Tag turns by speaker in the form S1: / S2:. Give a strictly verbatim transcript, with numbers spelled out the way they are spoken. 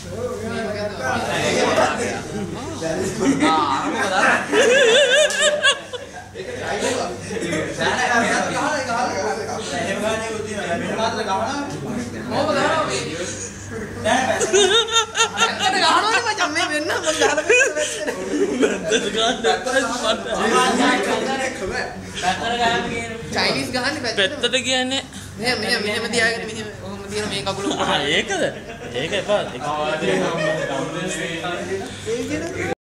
S1: Chinese ගහන්නේ
S2: පැත්තට කියන්නේ
S1: මෙහෙම මෙහෙම මෙහෙම තියාගෙන මෙහෙම කොහොම තියෙන මේ කකුල
S2: ආ ඒකද ඒක එපා